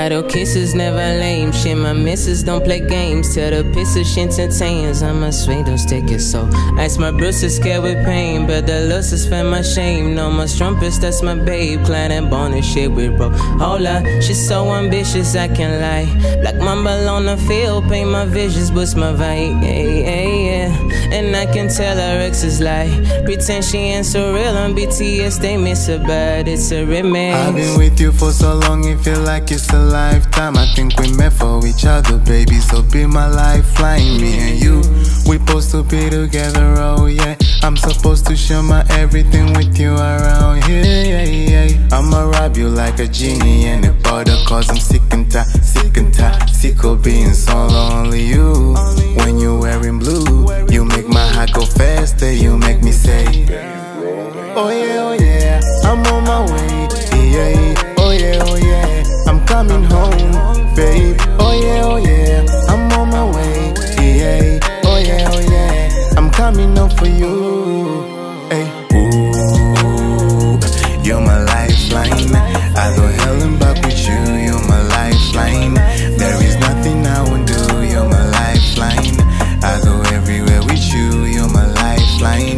Idle kisses never lame. Shit, my missus don't play games. Tell the pisses she entertains. I'm a sweet, don't stick it so. Ice my bruises scared with pain, but the lust is fed my shame. No, my strumpets, that's my babe. Clad and bone and shit with bro. Hold up, she's so ambitious, I can't lie. Like mumble on the field, paint my visions, boost my vibe. Yeah. And I can tell her ex is lie. Pretend she ain't so real on BTS, they miss her, but it's a remix. I've been with you for so long, it feel like it's a lifetime. I think we met for each other, baby, so be my lifeline. Me and you, we supposed to be together, oh yeah. I'm supposed to share my everything with you around here, yeah. I'ma rob you like a genie in a bottle, cause I'm sick of being so lonely. You, when you're wearing blue, you make my heart go faster, you make me say, oh yeah, I'm on my way, yeah. Oh yeah, I'm coming home, babe. Oh yeah, I'm on my way, yeah. Oh yeah, I'm coming home for you, hey. Ooh, you're my lifeline. I go hell and back with you, you're my lifeline. There is nothing I won't do, you're my lifeline. I go everywhere with you, you're my lifeline.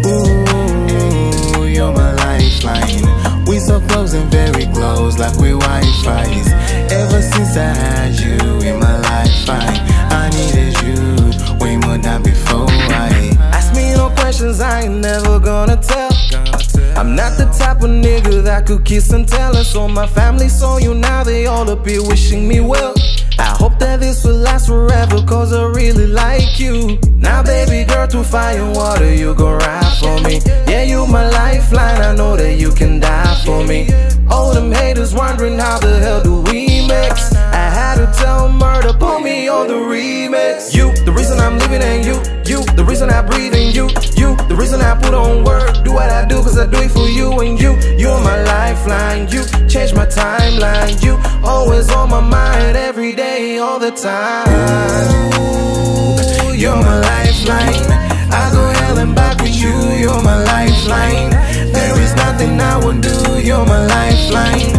Ooh, you're my lifeline. We so close and very close, like we Wi-Fi's. Ever since I had you in my lifeline, I needed you way more than before. Ask me no questions I ain't never gonna tell. I'm not the type of nigga that could kiss and tell. And so my family saw you, now they all up here wishing me well. I hope that this will last forever, cause I really like you. Now baby girl, through fire and water you gon' ride for me. Yeah, you my lifeline, I know that you can die for me. All them haters wondering how the hell do we mix. I had to tell Murder, put me on the remix. You, the reason I'm living, and you, the reason I breathe in you, the reason I put on work. Do what I do cause I do it for you, and you're my lifeline. You change my timeline, you always on my mind, every day, all the time. Ooh, you're my lifeline. I go hell and back with you, you're my lifeline. There is nothing I won't do, you're my lifeline.